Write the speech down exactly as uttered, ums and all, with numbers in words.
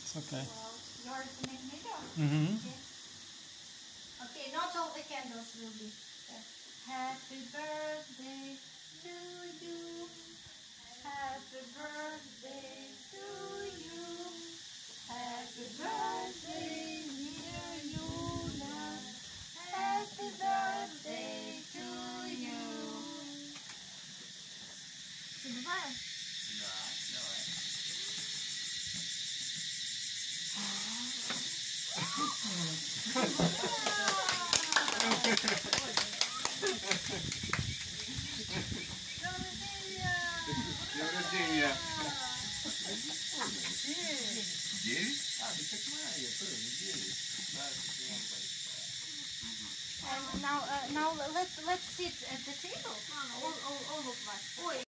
It's okay. Well, yours in the middle. Mm-hmm. Okay. Okay, not all the candles will be. There. Happy birthday to you. Happy birthday to you. Happy birthday, dear Yuna. Happy birthday to you. Goodbye. No, no. Rождения. Девять? А, ты понимаешь, я тоже девять. And now, uh, now let's let's sit at the table. All, all, all of us. Ой.